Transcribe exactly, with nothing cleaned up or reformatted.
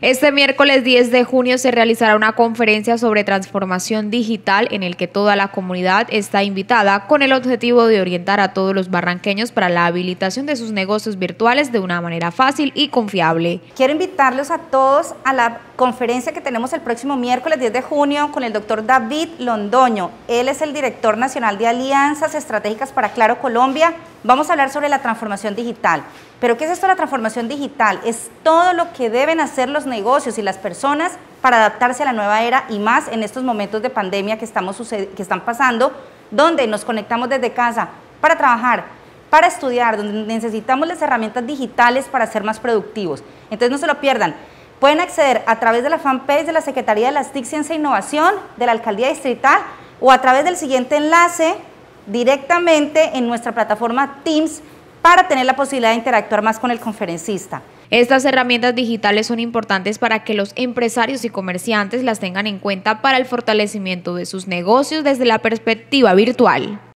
Este miércoles diez de junio se realizará una conferencia sobre transformación digital en el que toda la comunidad está invitada con el objetivo de orientar a todos los barranqueños para la habilitación de sus negocios virtuales de una manera fácil y confiable. Quiero invitarlos a todos a la conferencia que tenemos el próximo miércoles diez de junio con el doctor David Londoño. Él es el director nacional de Alianzas Estratégicas para Claro Colombia. Vamos a hablar sobre la transformación digital. ¿Pero qué es esto de la transformación digital? Es todo lo que deben hacer los negocios y las personas para adaptarse a la nueva era y más en estos momentos de pandemia que, estamos, que están pasando, donde nos conectamos desde casa para trabajar, para estudiar, donde necesitamos las herramientas digitales para ser más productivos. Entonces no se lo pierdan. Pueden acceder a través de la fanpage de la Secretaría de las T I C, Ciencia e Innovación, de la Alcaldía Distrital o a través del siguiente enlace directamente en nuestra plataforma Teams para tener la posibilidad de interactuar más con el conferencista. Estas herramientas digitales son importantes para que los empresarios y comerciantes las tengan en cuenta para el fortalecimiento de sus negocios desde la perspectiva virtual.